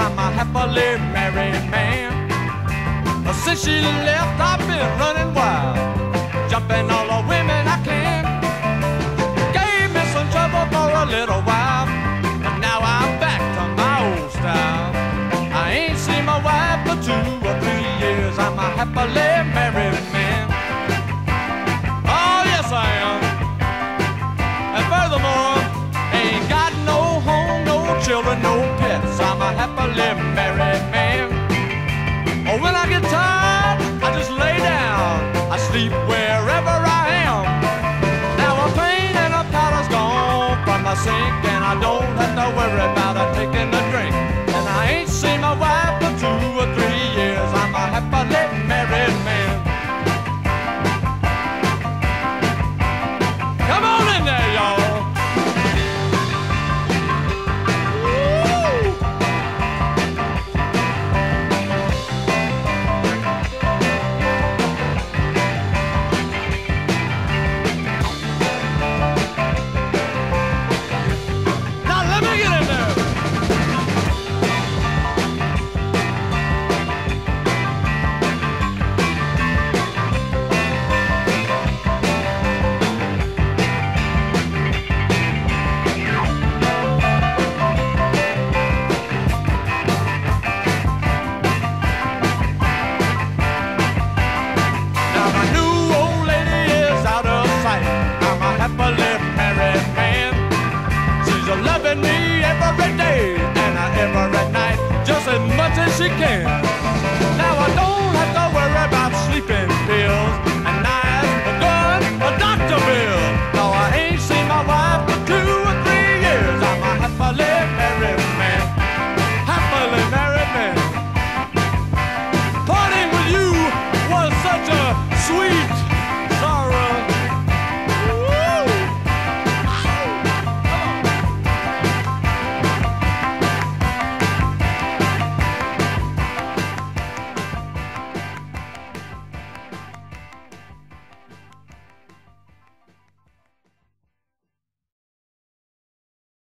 I'm a happily married man. Since she left, I've been running wild, jumping all the women I can. Gave me some trouble for a little while, but now I'm back to my old style. I ain't seen my wife for 2 or 3 years. I'm a happily married man. Oh, yes, I am. And furthermore, ain't got no home, no children, no pets. I'm a happily married man. Oh, when I get tired, I just lay down. I sleep wherever I am. Now a pain and a powder's gone from my sink, and I don't have to worry about her taking a drink. And I ain't seen my wife for 2 or 3 years. I'm a happily married man. Come on in there, y'all. She can. Now I don't have to worry about sleeping pills, a knife, a gun, a doctor bill. No, I ain't seen my wife for 2 or 3 years. I'm a happily married man. Happily married man. Parting with you was such a sweet